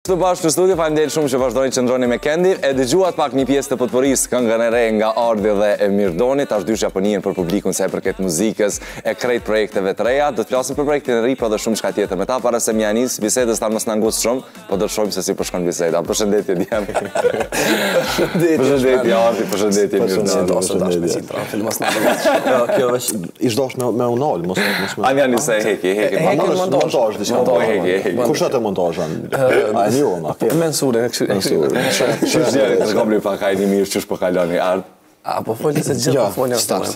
Të bashkë në studio, faleminderit shumë që vazhdoni qëndroni me Kendi. E dëgjuat pak një pjesë të potporisë këngën e re nga Ardi dhe Emir Doni, tash dyshja po njihen për publikun sa i përket muzikës e krejt projekteve të reja. Do të flasim për projektin e ri, por edhe shumë çka tjetër me ta. Para se më janis bisedës tan mos na ngusht shumë, po do të shohim se si po shkon biseda. Përshëndetje Dian. Përshëndetje Ardi, përshëndetje Emir Doni. Kjo është ish dosh me unal, mos Ani janis se heki. Montazh diçka. Kush atë montazhan? Mensurin, Shqipëzjerë, të kom një pak hajni mirë që shpo kaloni ardë. Po folë se gjithë po folë. Start.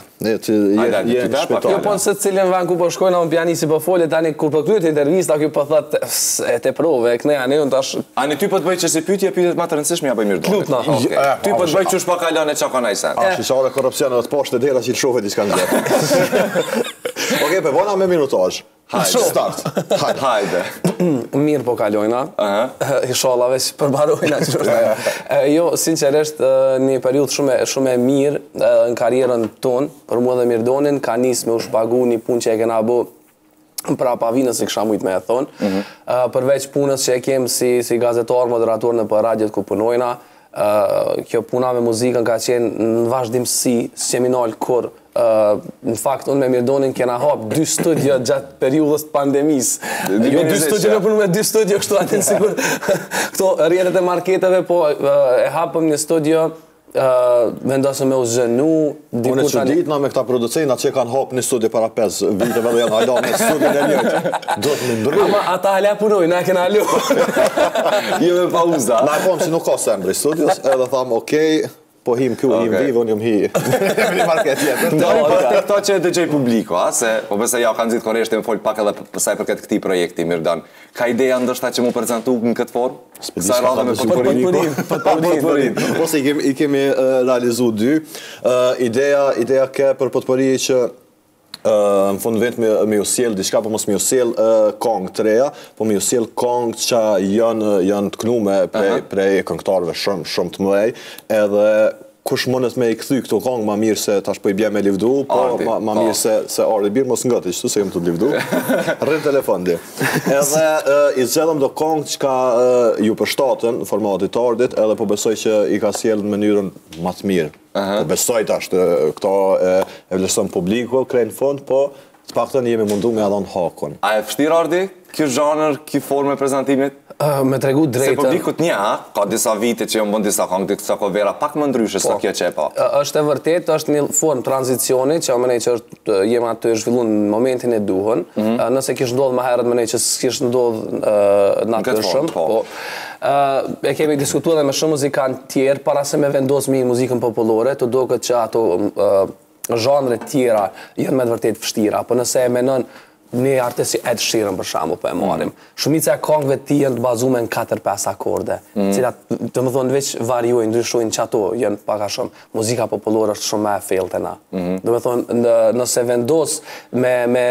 Jo, po se cilën vend ku po shkojnë on pianisi po folë tani kur po kryet intervista ky po thotë e te prove, këne ani un tash. Ani ty po të bëj çse pyetjet më të rëndësishme ja bëj mirë dot. Okej. Ty po të bëj çu shpo kalon e çka kanë sa. Shishore korrupsioni të poshtë dera që shohë diçka ndër. Okej, po vona me minutazh. Hajde. Start. Hajde. Mirë po kalojna. Inshallah veç përmbarojna. Jo, sinqerisht një periudhë shumë e mirë në karrierën tonë, për mua dhe Mirdonin ka nisë me u shpagu një punë që e kena bo pra pavinës si kësha mujtë me e thonë. Përveç punës që e kemë si gazetar, moderator në për radiot ku punojna, kjo puna me muzikën ka qenë në vazhdimësi, s'e minal kur. Në fakt, unë me Mirdonin kena hap 2 studio gjatë periudhës të pandemisë. Jo 2 studio, në punu me 2 studio, kështu atin sigur këto rjetët e marketeve, po e hapëm një studio, vendosëm me u zhënu. Unë e që ditë na me këta producejna që kanë hap një studio para 5 viteve dhe janë hajda me studio në njëtë. Do të më ndryjë. Ama ata halja punoj, na e kena lu. Jo me pauza. Na e pomë si nuk ka sembri studios, edhe thamë okej, po him kju, him vivo, unë jom hi. Një market tjetër. Ndoni për të këto që e dëgjoj publiku, se po përse ja kanë zitë koreshtë e më folë pak edhe pësaj përket këti projekti, Mirdon. Ka ideja ndështë që mu prezentu në këtë formë? Kësaj radhe me potporin. Po se i kemi realizu 2. Ideja ke për potpori që në fund vend me ju sjell diçka, po mos me ju sjell këngë të reja, po me ju sjell këngë që janë të knume prej këngëtarëve shumë të mëdhej, edhe kush mundet me i kthy këto këngë ma mirë se tash po i bje me livdu, po ma mirë se Ardi birë mos ngati qëtu se jem të livdu, rrën telefon di. Edhe i zgjedhëm do këngë që ka ju përshtatën në formatit Ardit, edhe po besoj që i ka sjell në mënyrën ma të mirë. Po besoj tash këto e vlerëson publiku, krejnë fond, po të paktën jemi mundu me adhon hakon. A e vështirë Ardi, kjo zhanër, kjo formë e prezentimit? Me tregu drejtën. Se publikut një, ka disa vite që jo më bën disa këngë, disa kovera pak më ndryshe sa kjo që e pa. Është e vërtet, është një formë tranzicioni, që mënej që jemi aty zhvillu në momentin e duhën. Nëse kishë ndodhë më herët, mënej që s'kishë ndodhë natyrshëm. E kemi diskutuar dhe me shumë muzikantë tjerë, para se me vendosë mirë muzikën popullore, të do këtë që ato zhanre tjera jënë me të vërtet vështira, po nëse e menon një artist si Ed Sheeran për shembull po e marrim. Shumica e këngëve të tij janë të bazuar në 4-5 akorde, cilat domethënë veç variojnë, ndryshojnë që ato janë pak a shumë. Muzika popullore është shumë më e thellë na. Domethënë nëse vendos me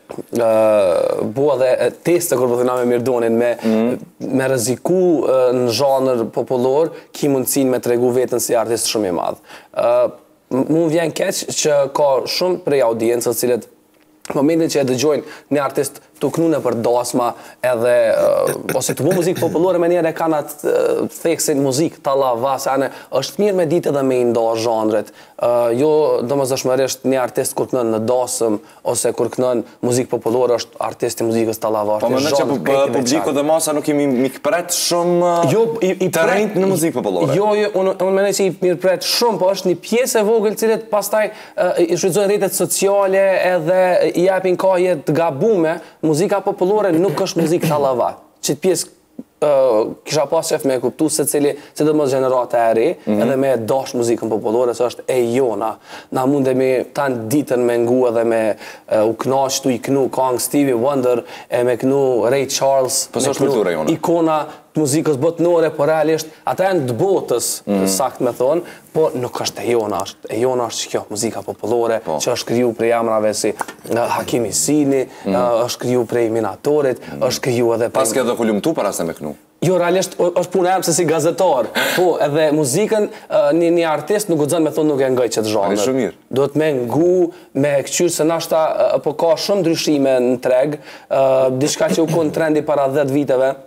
bua dhe teste kur po thëna me Mirdonin me rreziku në zhanër popullor, ki mundësinë me tregu veten si artist shumë i madh. Mu vjen keq që ka shumë prej audiencës cilët në momentin që e dëgjojnë një artist të knune për dasma edhe ose të bu muzikë popullore me njerë e kanë atë theksin muzikë tallava, se anë është mirë me ditë edhe me i nda zhanret. Jo domosdoshmërisht një artist kur kënën në dasëm ose kur kënën muzikë popullore është artist i muzikës tallava. Po më në që publiku dhe masa nuk imi mikpret shumë të rejnë në muzikë popullore? Jo, unë mene që i mirëpret shumë, po është një pjesë e vogël cilët pastaj i shfrytëzojnë rrjetet sociale edhe i japin kohë të gabume. Muzika popullore nuk është muzikë tallava. Qëtë pjesë kisha pas qef me kuptu se cili, se do mos gjenerata e re, edhe me dash muzikën popullore, se është e jona. Na mundemi tanë ditën me ngu edhe me u knaqtu i knu këngë Stevie Wonder, me knu Ray Charles, me knu ikona të muzikës botnore, por realisht ata janë të botës, sakt me thonë, po nuk është e jona është kjo muzika popullore, që është kriju prej emrave si Hakimi Sini, është kriju prej Minatorit, është kriju edhe pas ke edhe kulumtu para se me knu? Jo, realisht është punë e se si gazetar, po edhe muzikën një artist nuk guxon me thonë nuk e ngaj qëtë zhanër. Do të me ngu, me këqyrë se nashta po ka shumë ndryshime në treg, diçka që u konë trendi para 10 viteve,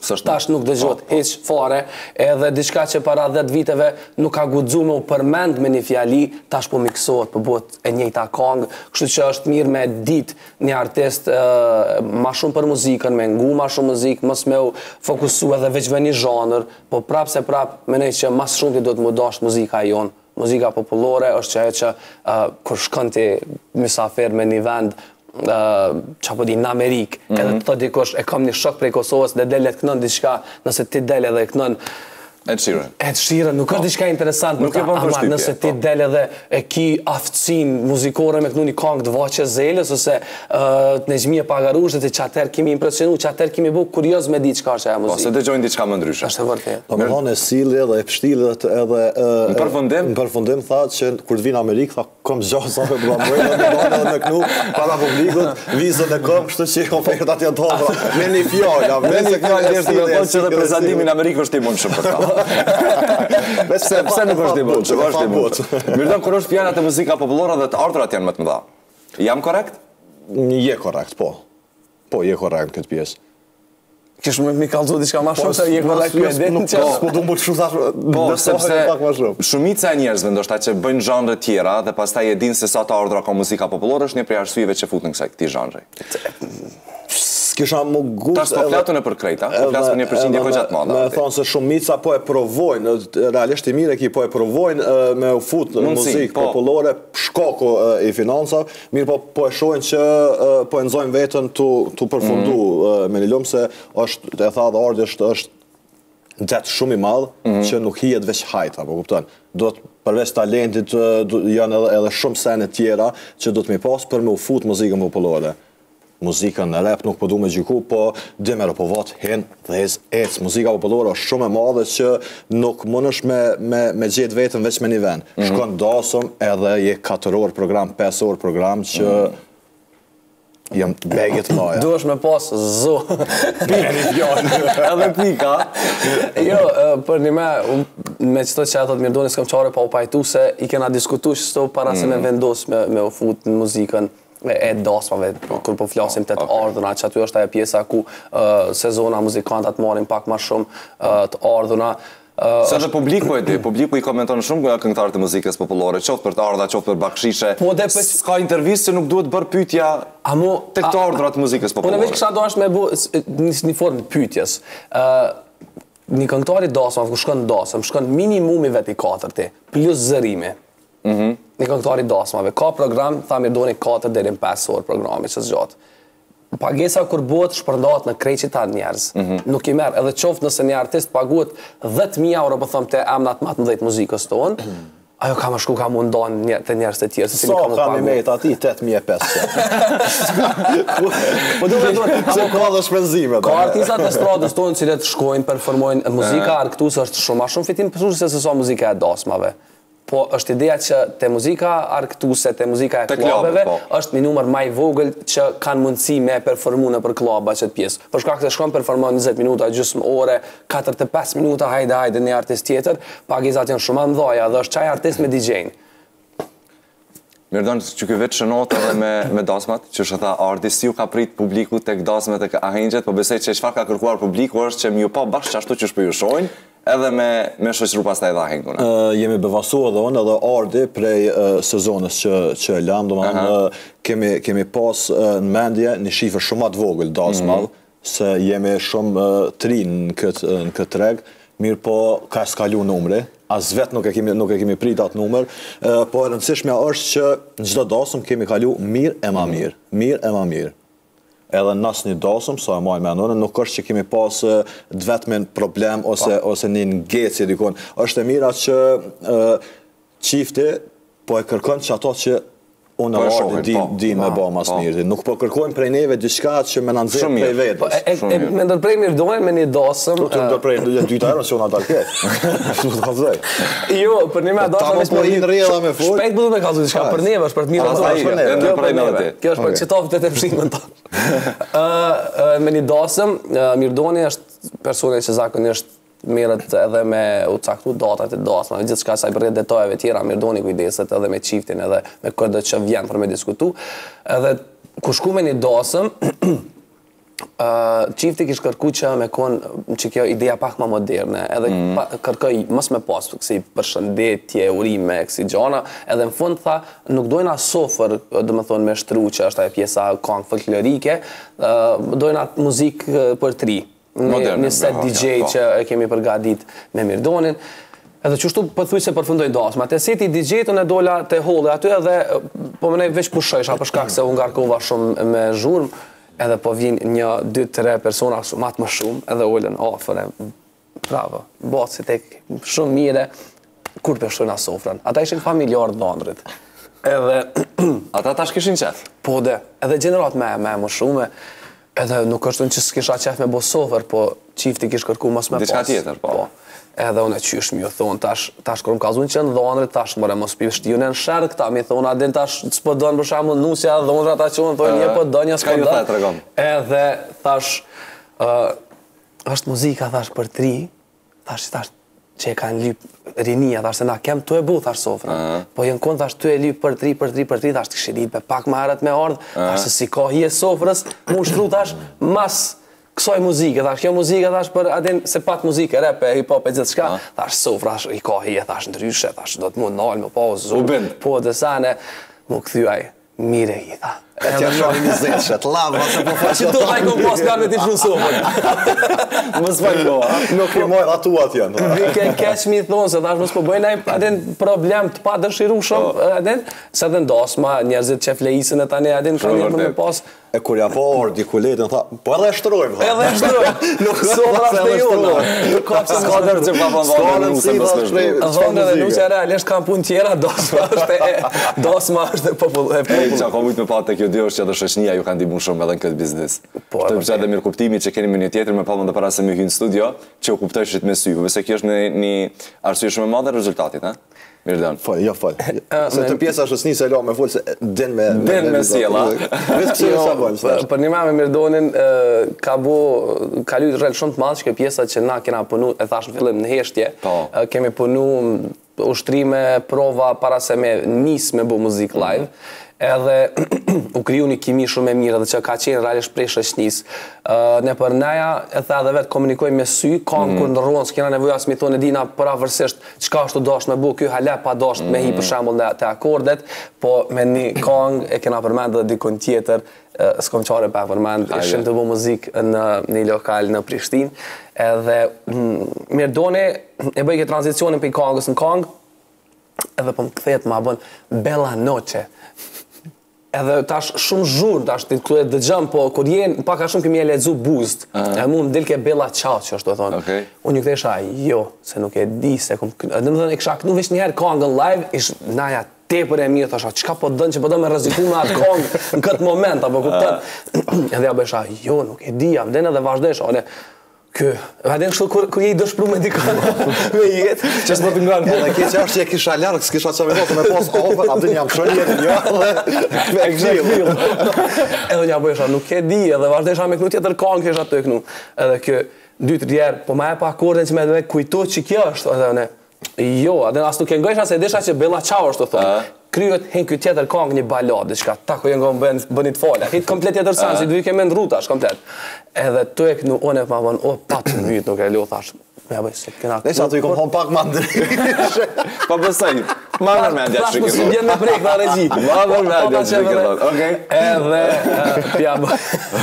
tash nuk dëgjohet hiç fare, edhe diçka që para 10 viteve nuk ka guxuar me u përmend me një fjali, tash po miksohet, po bëhet e njëjta këngë, kështu që është mirë me ditë një artist ma shumë për muzikën, me ngu ma shumë muzikë, mos me u fokusu edhe veç ve një zhanër, po prap se prap menoj që mas shumë ti do të më dashtë muzika jonë. Muzika popullore është që ajo që kur shkon ti mysafir me një vend që po di në Amerikë, edhe të dikush e kam një shok prej Kosovës dhe del e të kënën diçka, nëse ti del edhe e kënën Ed Sheeran. Ed Sheeran, nuk është diçka interesant, nëse ti del edhe e ki aftësin muzikore me kënu një kongë të voqe zelës, ose të Nejmije Pagarush, dhe qatër kimi impresionu, qatër kimi bu kurioz me di qka është aja muzikë. Po, se dëgjojnë diçka më ndryshe. Është e vërtet. Po me thonë e sili edhe e pështili edhe... Në përfundim tha që kur të vinë Amerikë, tha kom gjasa me blamojnë, dhe bane edhe me kënu, para publikut, vizën e kom, kështu që ofertat janë tobra. Me një fjallë, me një fjallë dhe që dhe prezentimin në Amerikë është i mund shumë për ta. Pse nuk është i mund? Mirdon, kur është fjallat e muzika popullore dhe të ardhurat janë më të mëdha. Jam korrekt? Je korrekt, po. Po, je korrekt në këtë pjesë. Kish me kallëzu diçka ma shumë se je korrekt për edin që... Po, du më të shumë thash... Po, sepse shumica e njerëzve ndoshta që bëjnë zhanre tjera dhe pastaj e dinë se sa të ardhura ka muzika popullore është një prej arsyeve që futen këtij zhanri. Kisha më gust... Tash po flatun e për krejta, po flas për një përqindje ko gjatë madhe. Me thonë se shumica po e provojnë, realisht i mire ki po e provojnë me u fut në muzikë popullore, shkoku i financav, mirë po e shojnë që po e nëzojnë vetën të përfundu me një lumë se është, e tha dhe Ardi është gjatë shumë i madhë që nuk hijet veç hajta, po kupton. Do të përveç talentit janë edhe shumë sene tjera që do të mi pas për me u fut muzikën popullore. Muzikën në rap nuk po du me gjyku, po dimere po vatë hen dhe ec. Muzika popullore është shumë e madhe që nuk mund është me gjithë vetën veç me një vend. Shkon dasëm edhe je 4 orë program, 5 orë program që jam begit maja. Du është me pas zo. Edhe pika. Jo, për një me qëto që e thot Mirdoni s'kam qare pa u pajtu se i kena diskutu që sto para se me vendos me u fut në muzikën e dasmave, kur po flasim të ardhuna, që aty është ajo pjesa ku sezona muzikantat marrin pak ma shumë të ardhuna. Se dhe publiku e di, publiku i komenton shumë këngëtarët e muzikës popullore, qoftë për të ardha, qoftë për bakshishe. S'ka intervistë që nuk duhet bërë pyetja të këto ardhurat të muzikës popullore. Unë veç kësha do është me bu një formë të pyetjes. Një këngëtari dasmave, ku shkon dasëm, shkon minimumi veti 4 plus zërimi. Një këngëtari dasmave. Ka program, tha Mirdoni 4 deri në 5 orë programi që zgjatë. Pagesa kur bëhet shpërndahet në krejqita njerëz. Nuk i merë. Edhe qoftë nëse një artist paguhet 10.000 euro për thëmë të emnat më të mëdhejt muzikës tonë, ajo ka më shku ka mundon të njerëz të tjerë. Sa ka një mejt ati? 8.500. Po du me do se ka dhe shpenzime. Ka artistat e stradës tonë cilët shkojnë, performojnë. Muzika arktuse është shumë ma shumë fitim përshurë se sa muzika e dasmave. Po është ideja që te muzika arktuse, te muzika e klubeve, është një numër ma i vogël që kanë mundësi me performu në për kluba qëtë pjesë. Për shkak se shkon performon 20 minuta, gjysmë ore, 45 minuta, hajde një artist tjetër, pagizat janë shumë mdhaja dhe është qaj artist me DJ-n. Mirdon, që kjo vetë shënot edhe me dasmat, që është tha Ardi, si ju ka prit publiku tek dasmet e ahengjet, po besej që çfarë ka kërkuar publiku është që mi ju pa bashkë qashtu që shpë ju shojnë, edhe me shoqëru pastaj edhe ahenguna. Jemi bevasu edhe unë edhe Ardi prej sezonës që e lam, do kemi pas në mendje një shifër shumë atë vogël dasmav, se jemi shumë tri në këtë treg, mirë po ka skalu numri, as vetë nuk e kemi prit atë numër, po e rëndësishmja është që në gjithë dasëm kemi kalu mirë e ma mirë. Edhe nësë një dasëm, sa e majnë me nënë, nuk është që kemi pas dvetmin problem ose një ngeci dikon. është e mira që qifti po e kërkon që ato që unë e Ardi di me ba mas mirë. Nuk po kërkojmë prej neve diçka që me në nëzirë prej vetës. Me ndërprej Mirdoni me një dasëm... Tu të ndërprej në dyta erën që unë atë arket. Jo, për një me dasëm... Ta po hinë rrjela me full. Shpejt bëdu me kazu diçka, për neve është për të mirë. Kjo është për që tofë të përshimën ta. Me një dasëm, Mirdoni është persone që zakonisht merret edhe me u caktu datat e dasmave, gjithçka sa i përket detajeve tjera, Mirdoni kujdeset edhe me çiftin edhe me këtë që vjen për me diskutu. Edhe ku shku me një dasëm, qifti kish kërku që me konë që kjo ideja pak ma moderne, edhe kërkoj mos me pas, kësi përshëndetje, urime, kësi gjana, edhe në fund tha, nuk dojna sofer, dhe më thonë me shtru që është ajo pjesa kongë folklorike, dojna muzikë për tri. Një set DJ që e kemi përgadit me Mirdonin, edhe qështu pëthuj se përfundoj dasma. Te seti DJ-tën e dola te holde aty edhe po më nej veç pushojsha për shkak se unë ngarkova shumë me zhurmë, edhe po vjen 1, 2, 3 persona matë më shumë, edhe ullën ofëre, bravo, botë tek shumë mire, kur përshojna sofrën. Ata ishin familjarë dhëndrit. Edhe... Ata tash kishin qef? Po dhe, edhe gjenerat me më shumë, edhe nuk është në që s'kisha qef me bo sofër, po qifti kish kërku mos me pas. Diçka tjetër, po. Edhe unë e qysh mi o thonë, tash kërëm ka zunë që në dhonërit, tash mëre mos pi shtijun e në shërë këta, mi thonë, adin tash s'po dënë për shamu nusja, dhonëra ta qonë, thonë, një po dënë, një s'po dënë. Edhe tash, është muzika, tash për tri, tash që e kanë lyp rinia, tash se na kem të e bu, tash sofra. Po jenë konë, tash të e lyp për tri, tash të këshirit për pak ma herët me ardhë, tash se si ka hi e sofrës, mu shtru tash mas kësoj muzike, thash, kjo muzike, thash, për adin se pat muzike, rap, hip-hop e gjithë shka, thash, sofra, i ka hije, thash, ndryshe, thash, do të mund nalë, më po, zonë, po, dhe sane, mu këthyaj, mire i, tha. E tja shumë një zeshet, lavë, se po faqë. Që do taj kom pas kërme ti shumë sofër. Më s'fajnë doa, nuk i mojë atua tjenë. Vike keq mi thonë, se thash, mos po bëjnë adin problem të pa dëshiru shumë, adin, se adin dasma, njerëzit që flejisën e tani, adin, ka njerë me pas. E kur ja po orë dikuletin, tha, po edhe e shtrojmë, tha. Edhe e shtrojmë, nuk sofra është e jona. Nuk ka pëse s'ka dërë që pa përnë nuse më smeshtu. Dhënë edhe nuse realisht kam pun tjera, dasma është e populluar. Qa ka mujtë me pa të kjo dy është që edhe shoqënia ju kanë ndihmuar shumë edhe në këtë biznes. Të përqa edhe mirë kuptimi që keni me një tjetër me palmën dhe para se me hynë studio, që u kuptojshit me sy, vëse kjo është një arsye shumë e madhe rezultatit, ha? Mirë dënë. Faj, jo faj. Se të pjesa shësni se la me full se din me sjela. Për një me Mirdonin ka lujt rrel shumë të madhë që kjo pjesa që na kena punu, e thash në fillim në heshtje, kemi punu ushtrime, prova para se me nis me bu muzik live, edhe u kriju një kimi shumë e mirë dhe që ka qenë realisht prej shoqënisë. Ne për neja e tha edhe vetë komunikojmë me sy, kam kur ndërruan, s'kena nevojë as mi thonë dina pavarësisht çka është dash me bu, ky hala pa dash me hi për shembull te akordet, po me një këngë e kena përmend edhe dikun tjetër, s'kom çare pa përmend, ishim të bu muzikë në një lokal në Prishtinë, edhe Mirdoni e bëj këtë tranzicionin për këngës në këngë, edhe po më kthehet ma bën Bella Noche. Edhe tash shumë zhurë, tash të këtë dëgjëm, po kur jenë, paka shumë kemi e ledzu boost, e mu më dilke Bella Ciao, që është të thonë. Unë një këthesha, jo, se nuk e di, se kom... Dhe më thënë, e kësha kënu vesh njëherë kongën live, ish naja tepër e mirë, thasha, qka po dënë që po dënë me rëziku me atë kongë në këtë moment, apo kuptën. Edhe ja besha, jo, nuk e di, avdene dhe vazhdesha, one, Adin kështu kur je i dëshpru me dikon me jetë, që s'po të ngranë. Edhe ke që është që e kisha largë, s'kisha që me dotë me pas ofër, abdin jam shërë jetë një, dhe me këgjilë. Edhe një bëjësha, nuk e di, edhe vazhdesha me kënu tjetër kanë kësha të kënu. Edhe kë 2-3 herë, po ma e pa akorden që me dhe kujto që kjo është, edhe ne. Jo, adin as nuk e ngojsha se desha që Bella Ciao është të thonë. Kryet hen këtë tjetër këngë një balad, diçka, tako jenë gëmë bënit fale. Hitë komplet tjetër sanë, si duhi keme në rrutash, komplet. Edhe të e kënu, one ma bënë, o, patë në mytë, nuk e lo, thash. Me bëj, se këna... Nesha, të i kom hon pak ma ndryshe. Pa bësaj, ma mërmendja që kërë. Vjen me prejkë në regji. Ma mërmendja që kërë. Okej. Edhe, pja bë...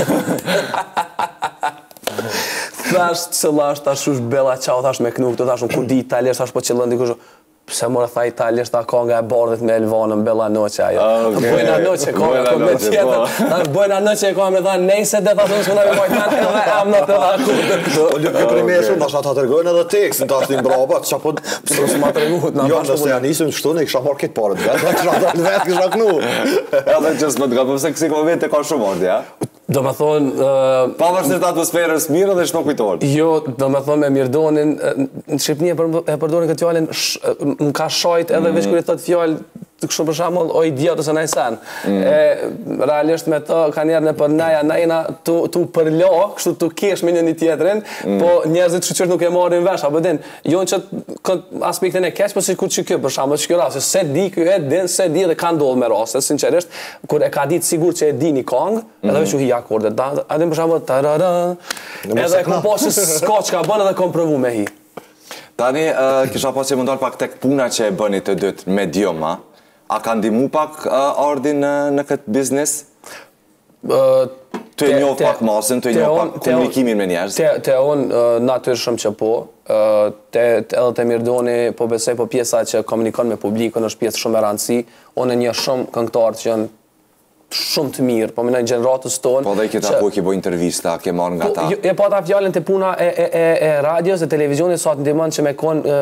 Thash, cëllash, tash ush Bella Ciao, thash me kënu këtu, tash unë ku di italisht, tash po qëllën dikush. Pse mora tha italisht ta konga e bardhët me Elvanën, Bella Noche ajo. Buena noche, konga komplet tjetër. Buena noche, konga me tha, nejse dhe tha të nësë këna me majtanë, edhe am në të dha. O lëpë për me shumë, ashtë ta të rgojnë edhe tekstin, ta është një braba, që po... Së ma të regut, në jo, nëse janë isim qëtu, ne kësha marrë këtë parët vetë, kësha kënu. Edhe që s'më të ka përse kësi komente ka shumë ordi, ja? Do me thonë... Pavarësisht atmosferës mirë dhe shto kujtorë. Jo, do me thonë me Mirdonin, në Shqipni e përdorin këtë fjallin, më ka shajt edhe veç kërë i thot fjall, kështu për shembull o idiot ose ndaj sen. Realisht me të kanë njerë në për nejna tu përlo, kështu tu kesh me një tjetrin, po njerëzit që nuk e marrin vesh, apo din, jo në aspektin e keq, po sikur që kjo për shembull, që kjo rast, se di ky e din, se di dhe ka ndodhur me raste, sinqerisht, kur e ka ditë sigur që e di një këngë, edhe veç u hi akordet. A din për shembull tarara, edhe kom pasur s'ka çka bën edhe kom provu me hi. Tani, kisha pas që më ndalë pak tek puna që e bëni të dytë medium, a ka ndihmu pak Ardin në këtë biznes? Të e njohë pak masën, të e njohë pak komunikimin me njerëz? Te unë natyrshëm që po, edhe te Mirdoni po besoj po pjesa që komunikon me publikun është pjesë shumë e rëndësi, unë një shumë këngëtarë që janë shumë të mirë, po minoj gjeneratës tonë. Po dhe i kita po ki bo intervista, ke marrë nga ta. E pa ta fjallin të puna e radios, e televizionit, sa të ndihmon që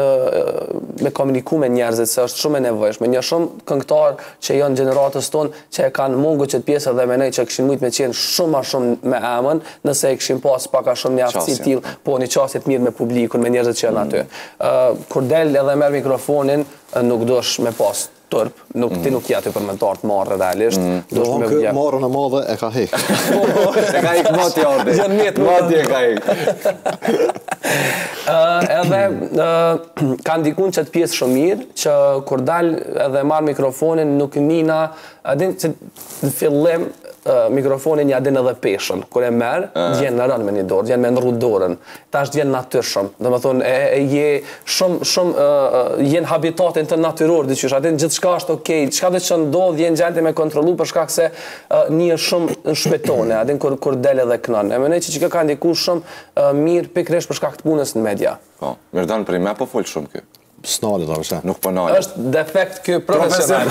me komuniku me njerëzit, se është shumë e nevojshme. Një shumë këngëtar që janë gjeneratës tonë, që e kanë mungu që të pjesë dhe menej që këshin mujtë me qenë shumë ma shumë me emën, nëse e këshin pas paka shumë një aftësi t'il, po një qasit mirë me publikun, me njerëzit që janë aty. Kur del edhe merr mikrofonin, nuk dosh me pas turp, ti nuk jeti përmentar të marrë realisht. Këtë marrën e madhe e ka hek. E ka hek mati Ardi. Mati e ka hek. Edhe ka ndikun që të pjesë shumë mirë, që kur dal edhe marrë mikrofonin nuk nina, adin që në fillim mikrofonin ja din edhe peshën. Kur e merë, djenë në rënë me një dorë, djenë me ndru dorën. Ta është djenë natyrshëm. Dhe me thonë, je shumë, jenë habitatin të natyror, diqysh, atin gjithë shka është okej, qka dhe që ndodhë, jenë gjente me kontrolu për shkak se një shumë në shpetone, atin kur dele dhe kënën. E menej që ka ndiku shumë mirë pikrish për shkak të punës në media. Po, Mirdan, për i me po folë shumë kjo? S'nali, da vëshe. Nuk po nali. është defekt kjo profesional.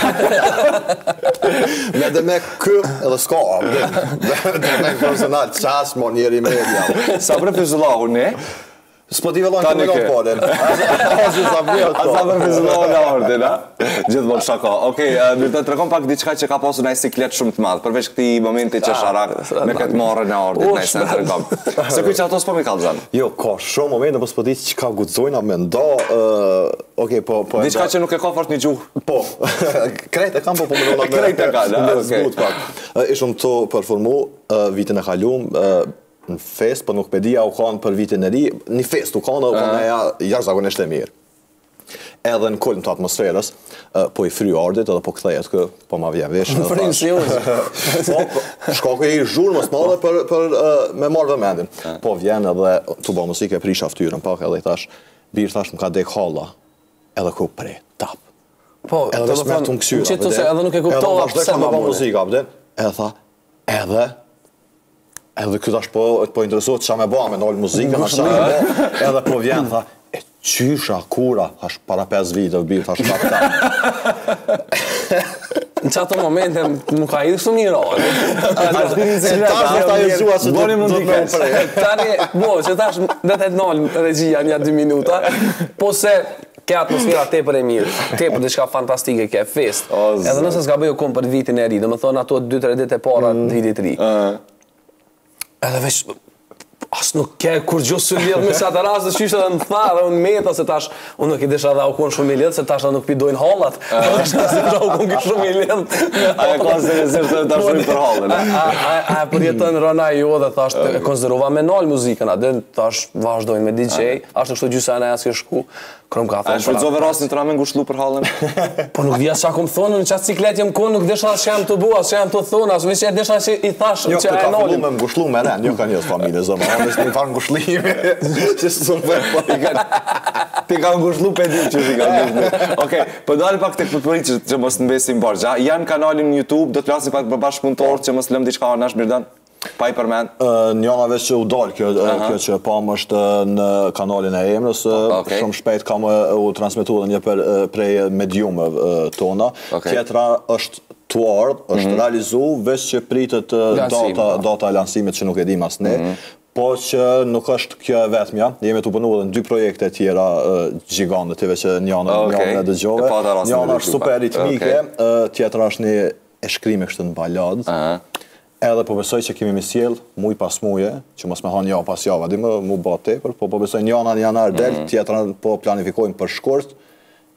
Me dhe me kë edhe s'ka, dhe me profesional, qas mo njeri media. Sa për fizullahu, ne? S'po t'i vellojnë të me podin. A sa për fizullahu në Ardin, a? Gjithë bon shaka. Okej, Mirdan, të rekon pak diçka që ka pasu në siklet shumë të madhë, përveç këti momenti që sharak me këtë marrë në Ardin, në isë në të rekon. Se kuj që ato s'po mi kalë zanë? Jo, ka shumë momente, po s'po di që ka gudzojna me nda, okej, po... Diçka që nuk e ka fort një gjuhë? Po, krejt e kam po më nëna me... Krejt e ka, da, okej. Ishëm të performu vitin e kalum, në fest, po nuk pedia u kanë për vitin e ri, një fest u kanë e jashtëzakonisht e mirë. Edhe në kulm të atmosferës, po i fry Ardit edhe po kthejet kë, po ma vjen vesh. Frinë si unë. Shkaku i zhurë më s'madhe për me marrë vëmendin. Po vjen edhe të ba muzike, prisha ftyrën pak edhe i thash, birë thash më ka dek halla, edhe ku prej, tap. Po, edhe vesh me të mëksyra. Edhe nuk e kuptova pse ma muzika, edhe tha, edhe këtë është po interesuat që me ba me nëllë muzikën, edhe po vjen, tha, e qysha, kura, thash para 5 vite, birë, thash kapta. Në qato momente më ka idhë shumë një rojë. Tani, që tash dhe të nëllë regjia një 2 minuta, po se ke atmosfera tepër e mirë, tepër dhe shka fantastike ke fest. Edhe nëse s'ka bëjo kom për vitin e ri, dhe më thonë ato 2-3 dit e para të vitit ri. Edhe veç, asë nuk ke kur gjusë së lidhë me sa të rasë, që ishte dhe në tha, dhe unë meta, se tash, unë nuk i desha dhe aukon shumë i lidhë, se tash dhe nuk pidojnë hallat. Ashtë se që aukon ki shumë i lidhë. A e konsiderisht të tash shumë për halën, a e përjetën rëna jo dhe tash e konsiderova me nalë muzikën, a dhe tash vazhdojnë me DJ, ashtë kështu gjysa e nësë këshku, kërëm ka thonë. A e shfridzove rastin të rame ngushlu për halën? Po nuk vjes që akum thonë, në qatë ciklet jem konë, nuk desha që jam të bua, që jam të thonë, asë veç e desha që i thash që e nalën. Me ngushlu me ren, jo ka njës familje, zëma, anës një farë ngushlimi, që së më përë. Ti ka ngushlu për dim që ti ka ngushlu. Okej, për dalë pak të këpërit që mos në besim bargja, janë kanalin në YouTube, do të lasin pak për bashkëpunëtor që mos lëm diçka anash, Mirdan? Pa i përmen? Njëna veç që u dalë kjo që pam është në kanalin e emrës, shumë shpejt kam u transmitu dhe një prej mediumëve tona. Tjetra është të ardhë, është realizu, veç që pritët data e lansimit që nuk e dim as ne, po që nuk është kjo e vetëmja, jemi të punu edhe në 2 projekte tjera gjigande, tive që njëna e dëgjove, njëna është super ritmike, tjetra është një e shkrimi kështë në baladë, edhe po besoj që kemi misjel, muj pas muje, që mos me hanë javë pas javë, di më mu ba tepër, po besoj njëna në janar del, tjetra po planifikojmë për shkurt,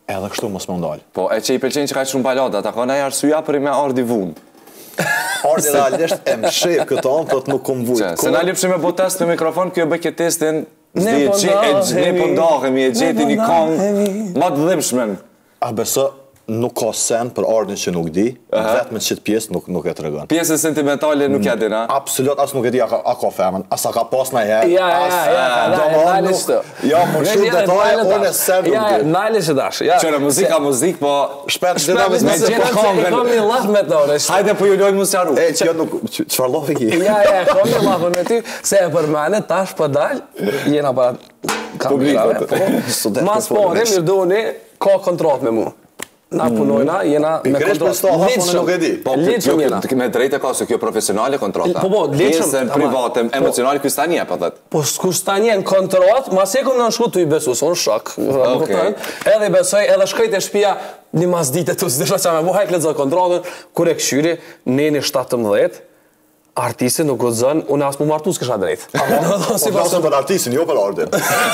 edhe kështu mos më ndalë. Po, e që i pëlqen që ka shumë balada, ta ka ndaj arsyeja për me ardi vund. Ardi realisht e më shef këto anë, thot nuk kom vujt. Se na lipshim me bo test me mikrofon, kjo bëj këtë testin, ne po ndahemi, e gjeti një kong, ma të dhimbshmen. A beso, nuk ka sen për ardhin që nuk di, vetëm në qëtë pjesë nuk e të regon. Pjesën sentimentale nuk ja din, a? Absolut, as nuk e di a ka femën, as a ka pas në herë. Nalë që të. Ja, më shumë detaje, unë e sen nuk di. Nalë që dash. Qëre, muzika, po... Shpet, Me gjenë që i kom një laf me tore. Hajde po ju lojnë musjaru. E, që nuk, qëfar lofi ki? Kom një lafën me ty, se e për mene, tash për dal, jena para kamerave. Mas pore, Mirdoni, ka kontrat me mu. Na punojna, jena me kontrat. Liqëm jena. Me drejt e ka se kjo profesionale kontrata. Po, liqëm. Pjesën private, emocionale, kjo stanje, pa dhe. Po, s'ku stanje në kontrat, ma se kom në nëshku të i besu, s'on shok. Edhe i besoj, edhe shkajt e shpia një mas dite të s'disha që me bu, hajk lezë kontratën, kur e këshyri, neni 17, artisti nuk gëzën, unë as mu martu s'kësha drejt. Po flasën për artistin, jo për ardhin.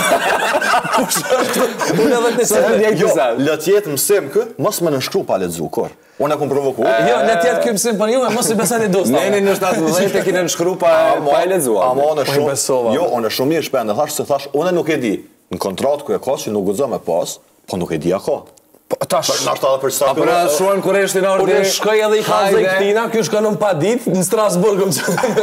Unë edhe të se Lët jetë mësim kë, mos me nënshkru pa letëzu, kur. Unë e kom provoku. Jo, le tjetë kjo mësim për juve, mos i besat i dosta. Neni në 17 e kine nënshkru pa e letëzua. Ama unë e shumë, jo, unë e shumë mirë shpende, thash, unë e nuk e di. Në kontratë ku e ka që nuk gëzë me pas, po nuk e di a ka. Apo në shuan kur eshti në ordi. Unë shkoj edhe i kaza i këtina, kjo shkoj në pa dit, në Strasburg më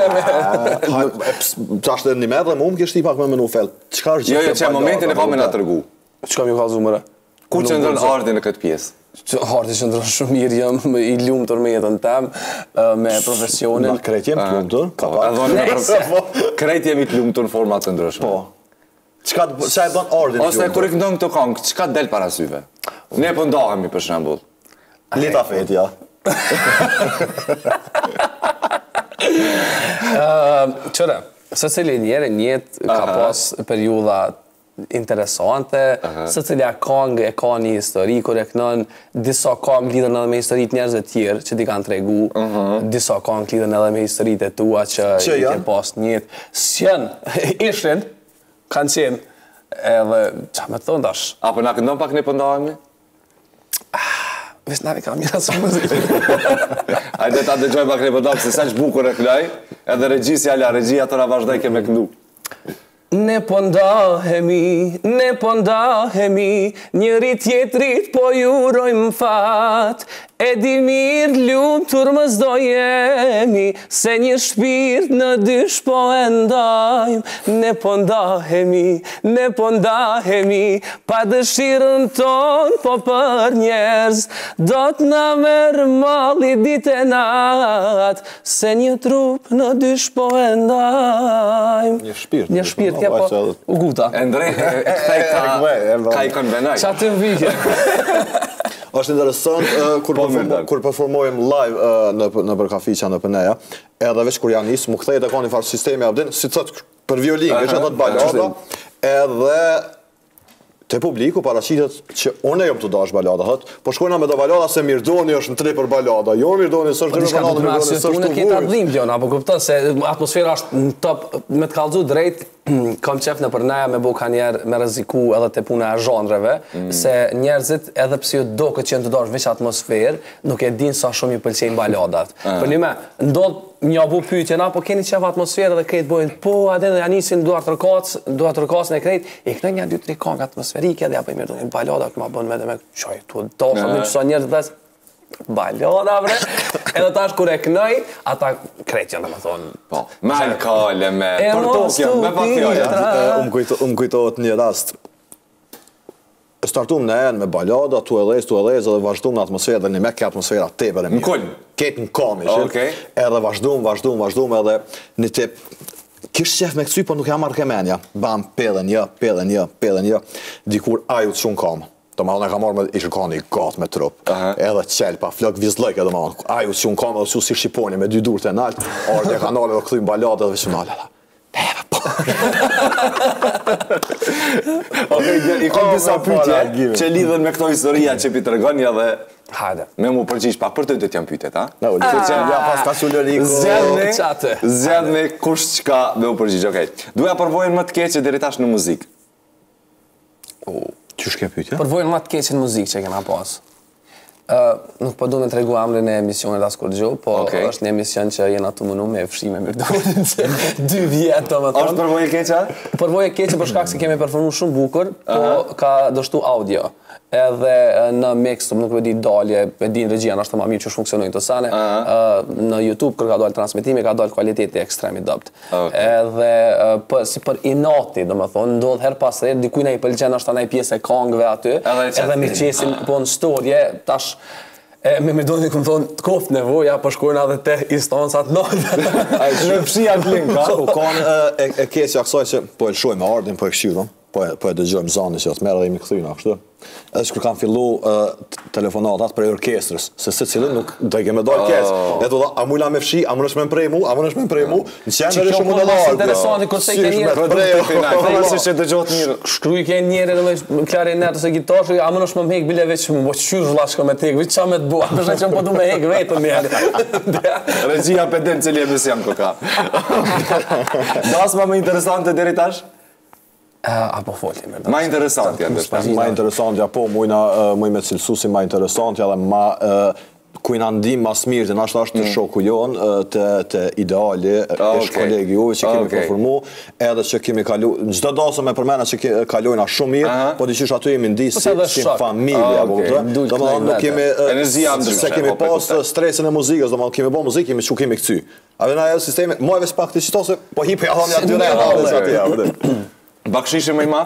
që ashtë një medhe, më kështë i pak me menu fel. Jo, që momentin e pa me nga tërgu. Që kam ju kazu mëre? Ku që ndronë ardi në këtë pjesë? Ardi që ndronë shumë mirë, jam i lumë tër me jetën tem, me profesionin. Na krejt jem të lumë tër? Krejt jem i të lumë tër në format të ndryshme. Qa e bën ardin? Ose kur i këndon këto kongë, qka del para syve? Ne po ndahemi për shembull. Lita fetja. Qëre, se cili njerë njetë ka pas periuda interesante, se cilja kongë e ka një histori, kur e kënën, disa kongë lidhen edhe me historit njerëzve tjerë që ti kanë tregu, disa kongë lidhen edhe me historit e tua që i ke pas njetë. Sjen, ishin, kanë qenë, edhe, qa me thonë dash? Apo na këndon pak ne pëndahemi? Ves navi ka mira së muzikë. Hajde ta dëgjoj pak ne pëndahemi, se sa që bukur e kënaj, edhe regjisja la, regjia të na vazhdoj ke me këndu. Ne po ndahemi, njëri tjetrit po jurojmë fat, e di mirë lumë turmë zdojemi, se një shpirt në dysh po e ndajmë. Ne po ndahemi, pa dëshirën ton, po për njerëz, do t'na merë mali dit e nat, se një trup në dysh po e ndajmë. Një shpirt. Po, u guta. Endrej, ka i kanë benaj. Qa të mvike? Është interesant, kur performojmë live në për kafiqa në Pëneja, edhe veç kur janë nisë, mu këthejt e ka një farë sistemi abdin, si të thët për violinë, që thët balada, edhe te publiku paraqitet që unë e jom të dash balada, po shkojna me do balada se Mirdoni është në tre për balada, jo Mirdoni së është në kanalë, Mirdoni së është të vujsh. Apo kuptën se atmosfera është në top, me të kalëzu drejt, kam qef në për neja me bu ka njerë me rëziku edhe të puna e zhandreve, se njerëzit edhe pësi ju do këtë që në të dash veç atmosferë, nuk e din sa shumë i pëlqenjë baladat. Për një me, ndodhë një abu pyjtjena, po keni qef atmosferë dhe krejt bojnë, po adhe dhe janisin duar të rëkasën e krejt, i kënë një 2-3 kongë atmosferike dhe ja për i mirë një balada, këma bënë me dhe me qaj, tu doshë, me qësa njerëzit dhe balada, bre, edhe tash kur e kënoj, ata krejt janë, më thonë. Po, me alkale, me përtokja, me patjoja. Umë kujtohet një rast. Startum në enë me balada, tu e lez, edhe vazhdum në atmosferë, dhe një me ke atmosfera tepër e mirë. Në kull? Ketë në komi, edhe vazhdum, edhe një tip, kishë qef me këtësuj, po nuk jam marrë kemenja. Bam, pelen, dikur aju të shumë kamë. Do ma unë e ka marrë me ishë ka një gatë me trup, edhe qelë, pa flok vizlëk edhe ma unë, aju që unë kam edhe që si Shqiponi me 2 durë të naltë, orë e ka nalë edhe këthujmë baladë edhe vishë nalë, neve po. I kom disa pytje që lidhen me këto historia që pi të regënja dhe hajde. Me mu përgjish pak, për të të t'jam pytet, ha? Zjedhme kush qka me mu përgjish, okej. Duja përvojnë më të keqe deri tash në muzikë. Qysh Që shke pyetja? Përvojën ma të keqe në muzikë që kena pas. Nuk po du me të regu amrin e emisionet as kur gjo, po është një emision që jena të mënu me fshime Mirdonin që 2 vjetë të më thonë. Është përvojë keqe? Përvojë keqe për shkak se kemi performu shumë bukur, po ka dështu audio. Edhe në mixum, nuk vedi dalje, e din regjia nështë të ma mirë që funksionojnë të sane, në YouTube, kër ka dalë transmitimi, ka dalë kvaliteti ekstremi dopt. Edhe si për inati, do më thonë, ndodhë her pas herë, dikujna i pëlqen është anaj pjesë e kongve aty, edhe me qesin po në storje, tash me Mirdonin këmë thonë, të koftë nevoja, për shkojnë edhe te instansat nëllë. Në fshia të linkë, ka? Po kanë e keqja kësaj që po e lëshojmë me ardhin, po e këshyrëm, po e dëgjojmë zani që të merë dhe imi këthyna, kështu. Edhe që kër kanë fillu telefonatat për orkestrës, se se cilin nuk do i keme dojë keq. E të dha, a mujna me fshi, a mënesh me mprej mu, në qenë dhe shumë në largë. Interesanti kërse i ke njërë. Se që dëgjot mirë. Shkruj ke njëre në me klarinet ose gitarë, a mënesh me hek bile veç më, bo qysh vlashko me tek, veç qa me të bua, përshë që më po du me hek vetën njërë. Regjia pedem cili emision ko ka. Das ma më interesante deri tash? Apo folti, ma interesantja, ma interesantja, po, muj me cilësusi ma interesantja dhe ma kujna ndim mas mirë të nashtë është të shoku jonë, të ideali, është kolegi juve që kemi performu, edhe që kemi kalu, në gjithë dasë me përmena që kalojna shumë mirë, po diqysh aty jemi ndi si familja, do më thonë nuk kemi, se kemi pas stresin e muzikës, do më thonë kemi bo muzikë, kemi që kemi këcy. A vena e sistemi, mojve s'pak të qitose, po hipi a thonë aty ne, Bakshishi me i ma?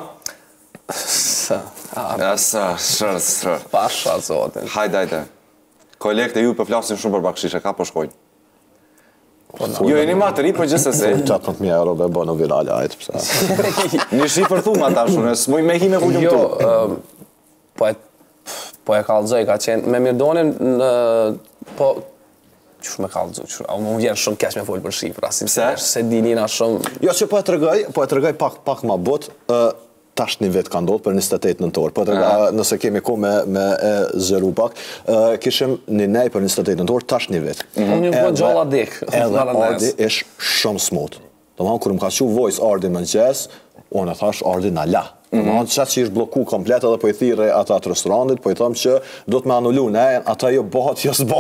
Sa, pasha, zotin. Hajde. Kolegët e ju për flasin shumë për bakshishe, ka po shkojnë? Jo, e një ma të ri, për gjithsesi. 18.000 euro be bënë në virale, ajtë pëse. Një shifër thuma ta shumë, s'muj me hi me vullim tu. Jo, po e kalëzoj, ka qenë, me Mirdonin, po, qësh me kalëzoj, më vjenë shumë keq me folë për shifra, se dinina shumë... Jo, që po e tregoj pak ma bot, tash një vetë ka ndodhë për 28 nëntor. Po nëse kemi ko me zëru pak, kishim një nej për 28 nëntor, tash një vetë. Një po gjalla dik. Edhe Ardi ish shumë smut. Do më kërë më ka që voice Ardi më në gjes, unë e thash Ardi në la. Qatë që ishtë bloku komplet edhe po i thire ata të restorantit, po i thëmë që do të me anullu, ne, ata jo bëhat,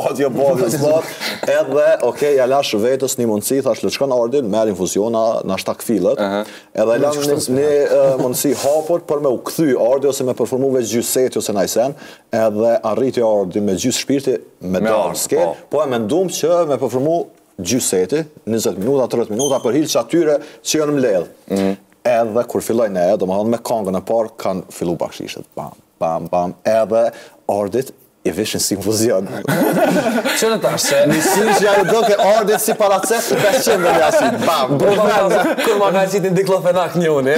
edhe, okej, ja lash vetës një mundësi, thash le qëkan Ardin, merë infuziona, në shtak filet, edhe lanë një mundësi hapur për me u këthy Ardi, ose me performu veç gjyseti ose najsen, edhe arriti Ardi me gjys shpirti, me darske, po e mendum që me performu gjyseti, 20 minuta, 30 minuta, për hilë që atyre që janë mledhë. Edhe kur filloj ne, do më thonë me kongën e parë, kanë fillu bakshishet, bam, edhe Ardit i vishin si infuzion. Që në tash, se... Nisi që janë do ke Ardit si paracet, 500 dhe jasi, bam. Kur ma ka qitin diklofenak njoni.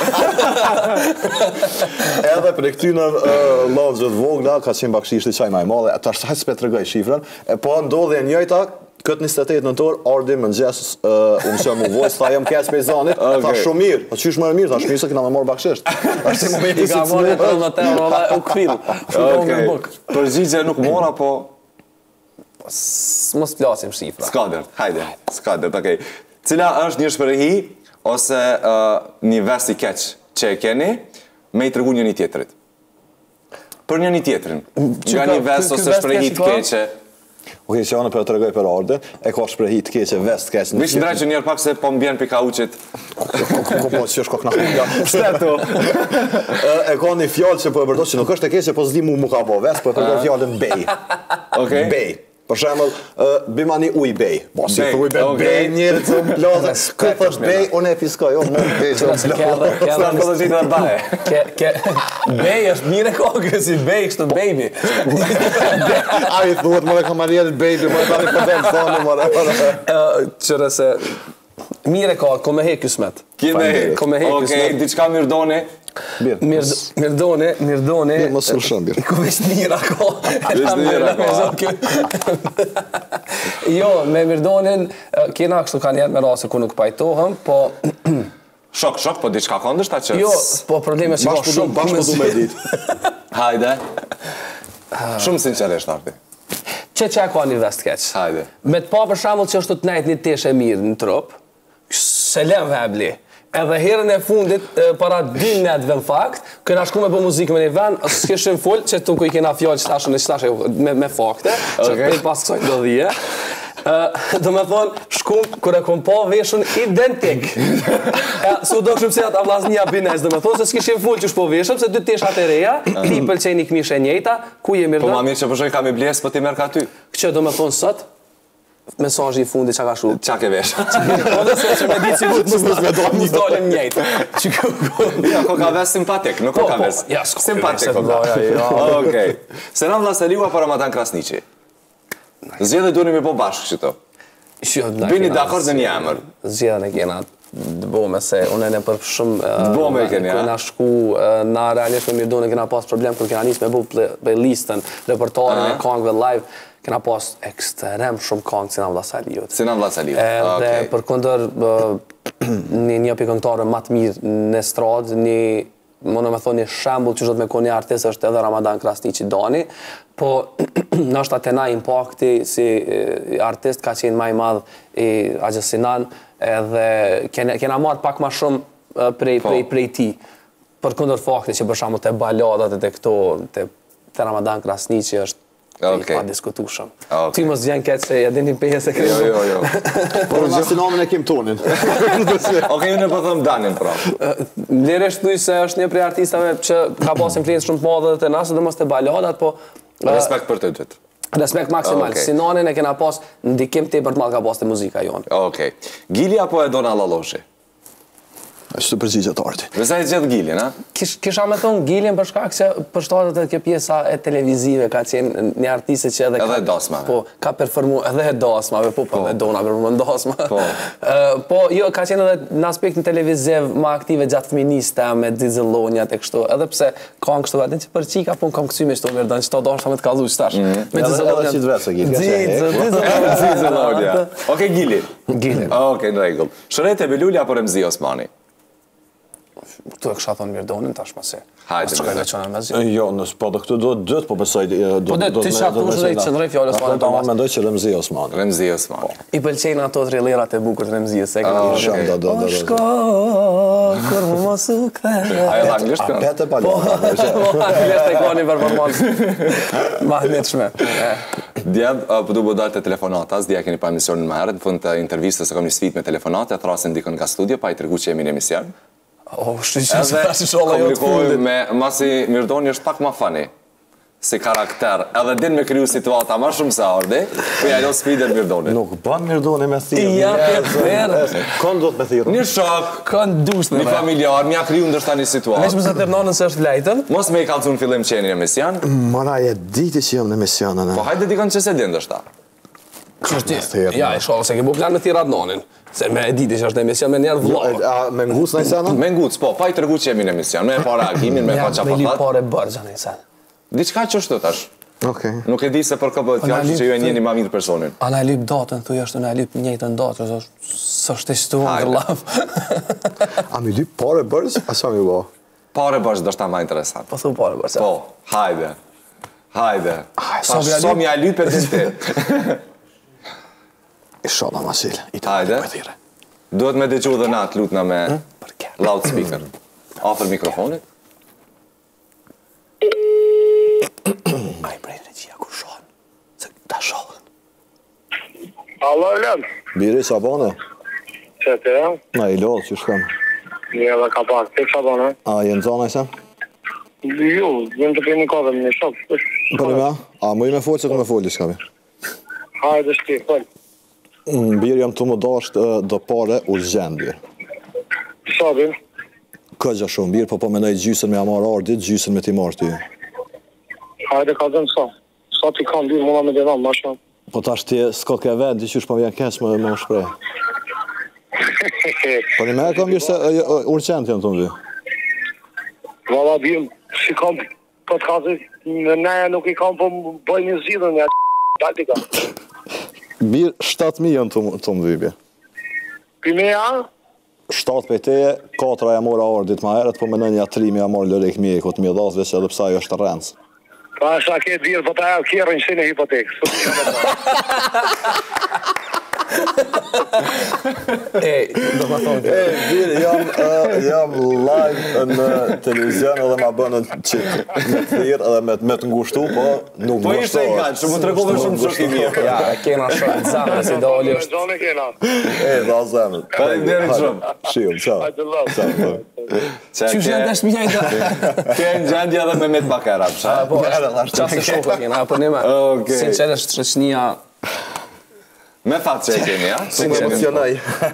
Edhe për e këty në lodgjët vogla, ka qenë bakshishti qaj maj madhe, tash hajtë s'pe të regoj shifrën, po ndodhe njëjta, këtë 28 nëntor, Ardi më nëgjes, unë që mu vojës, tha jem keq pejzanit, tha shumë mirë, po qysh më mirë, tha shumë mirë se këna me morë bakshesht. I ka morë të në te, u këfil. Përgjigje nuk mora, po... Mos flasim shifra. Skadert, hajde, skadert, okej. Cila është një shprehi, ose një vest i keq që e keni, me i tregu një një tjetërit? Për një një tjetërin, nga një vest ose shprehi të keqe. Ok, që anë për të regoj për Ardin, e ka shprehi të keqe, vest keqe... Vishë ndrej që njerë pak se po mbjen për kauqit. Po, që është kokna hudja. Shtetu. E ka një fjallë që po e bërdo që nuk është e keqe, po s'di mu ka bo vest, po e përdo fjallën bej. Bej. Për shemëll, bima një uj bej. Po, si për uj bej njërë të më plazë. Këtë është bej, unë e piskoj, unë më bej që më plazë. Së në këtë gjitë dhe baje. Bej është mire kokë, si bej, kështë baby. A i thuhet, më dhe kamarjerit baby, më dhe ta një përdem, thonë, më dhe. Qërë se... Mire ka, ko me hek kësmet. Kime hek? Okej, diçka Mirdoni. Mirdoni. Mirë, më sërë shumë, birë. Ko vesh mira ko. Vesh mira ko. Jo, me Mirdonin, kena kështu ka njerë me rase ku nuk pajtohëm, po... Shok, po diçka ka ndështa që... Jo, po probleme që ka shumë... Bashkë po du me ditë. Hajde. Shumë sinqeresht, Ardi. Që e ka një vest keq? Hajde. Me të pa për shambull që është të nejt një teshe mirë në trup, se lem vebli, Edhe herën e fundit, para 2 netëve në fakt, këna shku me bë muzikë me një vend, s'kishim full, që tu ku i kena fjallë që tashën me fakte, që prej pas kësoj do dhije. Do me thonë, shkum, kër e kom pa veshën identik. Su do këshëm se atë avlasnia bines, do me thonë, se s'kishim full që shpo veshëm, se 2 teshat e reja, ti pëlqeni këmishe njejta, ku je mirë Po ma mirë që përshoj ka me bles, po ti merë ka ty. Që do me thonë sot, mesazhi i fundit që ka shu. Qa ke vesh? Po dhe se që me ditë si mos dolim njejtë. Ja, ko ka ves simpatik, nuk ko ka ves. Simpatik ko ka. Okej. Se në Vlasaliua për Ramazan Krasniqi. Zjedhe duhet me po bashkë që to. Bini dakord në një emër. Zjedhe në kena të bome se unë e në për shumë... Dëbome e keni, ja? Këna shku, na realisht me Mirdone kena pas problem, kër kena njës me bu për listën, repertorin e kongve live, kena pas ekstrem shumë kongë si në Vlasaliut. Si në Vlasaliut, Dhe për këndër një pikëngtare më të mirë në stradë, më në me thonë një shembull që do të me koni artist është edhe Ramadan Krasniqi Dani, po nështë atë na impakti si artist ka qenë maj madh i Agjësinan, edhe kena marrë pak ma shumë prej ti. Për kundër fakti që për shembull të baladat e të këto, të Ramadan Krasniqi është pa diskutushëm. Ti mos vjen këtë se ja dini peje se kredo. Jo. Por në sinonën e kim tonin. Okej, unë e po thëmë Danin, pra. Lirisht thuj se është një prej artistave që ka pas influencë shumë të madhe dhe të nasë, dhe mos të baladat, po... Respekt për të dytë. Respekt maksimal. Sinonin e kena pas ndikim të i për të madhë ka pas të muzika jonë. Okej. Gili apo e Dona Laloshi? Ashtu përgjigje të arti. Vësa e gjithë Gilin, a? Kisha me thonë Gilin për shkak që për shtatët e kjo pjesa e televizive ka qenë një artiste që edhe... Edhe dasmave. Po, ka performu edhe dasmave, po, edhe Dona performu në dasma. Po, jo, ka qenë edhe në aspektin televiziv ma aktive gjatë fëministe, me dizellonjat e kështu, edhe pse ka në kështu, atin që për qika pun kam kësy me shtu mirë, që ta dashta me të kallu qëtash. Okej, Gili. Okej, në regull. Shërete Beluli apo Remzi Osmani? Këtu e kësha thonë Mirdonin, tash ma se. Hajde, Jo, nësë po dhe këtu do të po besoj... Po dhe ti që atu është dhe i qëndrej fjallë Osmani. Ta ma mendoj që Remzi Osmani. Remzi Osmani. I pëlqejnë ato thrillerat e bukur të Remzijës, e këtë do. shko, kur më mos u kthe. Ajo dhe anglisht kënë? Pete palo. Po, anglisht e ka një performansë. Mahnet shme. Djeb, përdu bu dalë të telefonatas, dje keni pa emisionin më herët, në fund të intervistës e kom një sfit me telefonate, thrasin dikën nga studio, pa i tërgu që jemi në emision. Komunikohë me masi Mirdoni është pak ma funny si karakter, edhe din me kryu situata ma shumë se ardi, po ja lo sfidet Mirdoni. Nuk ban Mirdoni me thirë. Ja, përë. Kënë do të me thirë? Një shok, Kënë dusht një familjar, mja kryu ndërsta një situatë. Veç më se tërnonën se është lejtën. Mos me i kalcu në fillim qeni në emision. Mara e diti që jam në emisionën. Po hajde dikën që se din ndërsta. Ja, i shkollë se ke bu plan me tira Adnanin. Se me editi që është në emision me njerë vlogë. Me nguc në i senë? Me nguc, po, pa i tërgu që jemi në emision, me para akimin, me pa qa Me li patat. pare bërgja në i senë. Diçka që është të tash. Okej. Nuk e di se për këpë të fjallë që ju e njeni ma mirë personin. A na e lyp datën, thuj është na e lyp njëjtën datë, së është testuar në kërlaf. A mi lyp pare bërës? A sa mi bo? Pare bërës do shta ma interesant. Po thu pare bërës. Po, hajde. Sa mi a lype të ti. Ishala Masil, i të Hajde. pëtire. Duhet me dëgju dhe natë lutna me loudspeaker. Afer mikrofonit. A i prej regjia kur shohën, se ta shohën. Alo, Elen. Biri, sa bane? Që të e? Na i lodhë që shkam. Një edhe ka pak, të kësha bane? A jenë zana i sem? Jo, vim të prej një kave me një shok. Për me? A mu i me folë që të me folë i shkami? Hajde shti, folë. Birë jam të më dasht do pare urgent, birë. Sa bin? Këgja shumë, birë, po menoj gjysën me amar ardit, gjysën me ti marrë ty. Hajde ka dënë sa. Sa ti kam birë, muna me dëna, ma shumë. Po tash ti s'ka ke vend, ti qysh pa vjen keq me më shprej. Po një me kam birë se urgent jam të më birë. Valla birë, si kam po të kazi, në neja nuk i kam po bëj një zidën, ja dalti ka. Birë 7.000 janë të më dhybje. Pime ja? 7 për teje, 4 ja mora ardit ma heret, po menoj një 3 ja mora lërek mjeku të mjedhasve që edhe pësa jo është rëndës. Pa është a ketë birë, po ta e kjerën që në hipotekë. Do më thonë E, Viri, jam live në televizion edhe ma bënë qik me të thirë edhe me të ngushtu, po nuk Po ishte i galt, që mu të regove shumë shok i mirë. ja, kena shumë të zamë, si do oli është. Zonë kena. E, da zemër. Faleminderit shumë. Shiu, qa. Hajde Allah. Qysh janë të shmija i të... Ke në gjendje edhe me met bakera, pësha? Po, qasë shokë kena, po nima, Okej. sinqerisht shoqënia Me fat që e keni, ja? Si më emocionaj.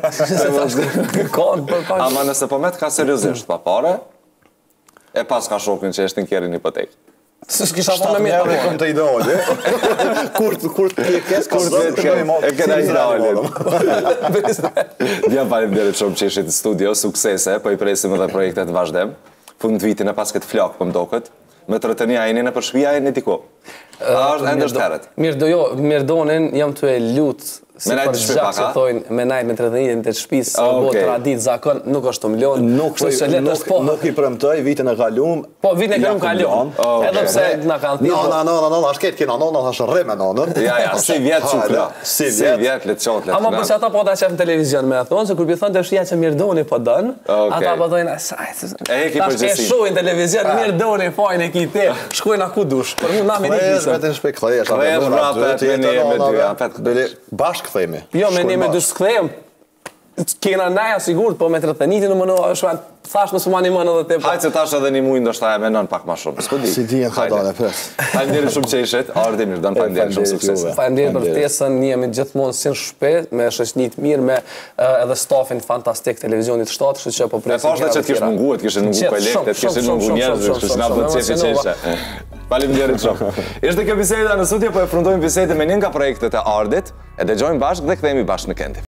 Kanë. Ama nëse po met ka seriozisht pa pare, e pas ka shokin që eshte në kjerin hipotek. Së kisha po me 7 mirë. euro kom të ideale. Kur të kes ka zënë të bëjmë E kena idealin. Dja faleminderit shumë që ishit në studio, suksese, po i presim edhe projektet në vazhdem. Fund të vitin e pas këtë flak po mdokët. Me të rëtënia e një në përshpia e një tiko. A është endër shteret. Mirë donin, jam të e lutë, si Me najt për të shpi gjak pak, që a? thojnë, me najt me 31 të shpisë, se bo Okej. tradit, zakon, nuk është të milion, Nuk i premtoj vitin e kalum. Po, vitin e kalum kalum, edhe pse na kanë thirrur. No, është ketë kena nona, është rre me nonën. Ja, si vjetë që kla. Si Si vjetë. vjetë, letë qotë, letë Ama po që ata po ta qef në televizion me e thonë, se kur pi thonë të shia që mirë doni po dënë, Okej. ata po dojnë, E heki tash e përgjithësinë. shojnë televizion, mirë doni, fajnë e ki te, shkojnë aku dush, për mu na me një Kthesh kisëm. vetëm shpejt kthesh. Kthesh vrapet, me një, me dy, apet. Bashk kthehemi. Jo, me një me dy s'kthejem, kena naja sigurt, po me 31 në mëno, është thash më sumani mënë edhe te po. Hajtë se tash edhe një mujë ndoshta e menon pak ma shumë. S'po di. Si dijen ka dalë, pres. Faleminderit shumë që ishit. Ardi mirë, dan faleminderit shumë sukses. Faleminderit për ftesën, një jemi gjithmonë sin shpejt, me shoqëni të mirë, me edhe stafin fantastik televizionit shtatë, kështu që po E presim. pashtë që t'kisht munguar, t'kisht mungu kolekte, t'kisht mungu njerëz, kështu që na bët qefi qeshe. Faleminderit shumë. Ishte kjo biseda në studio, po e frundojmë bisedën me një nga projektet e Ardit, e dëgjojmë bashkë dhe kthehemi bashkë në Kendi.